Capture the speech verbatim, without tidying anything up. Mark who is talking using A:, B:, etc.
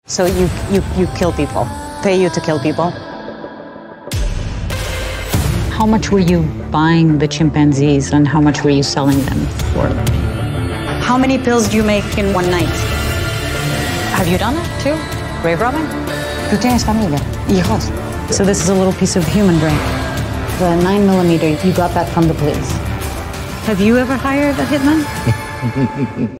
A: So you, you, you kill people, pay you to kill people.
B: How much were you buying the chimpanzees and how much were you selling them for?
A: How many pills do you make in one night? Have you done it too? Grave robbing?
C: ¿Tú tienes familia? ¿Hijos?
A: So this is a little piece of human brain.
C: The nine millimeter, you got that from the police.
A: Have you ever hired a hitman?